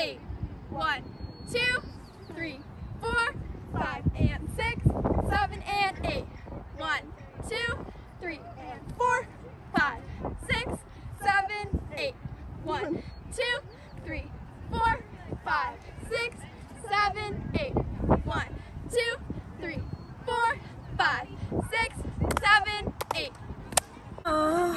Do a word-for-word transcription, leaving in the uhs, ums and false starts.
eight. One, two, three, four, five, and six, seven, and eight. One, two, three, and four, five, six, seven, eight. One, two, three, four, five, six, seven, eight. One, two, three, four, five, six, seven, eight. Oh.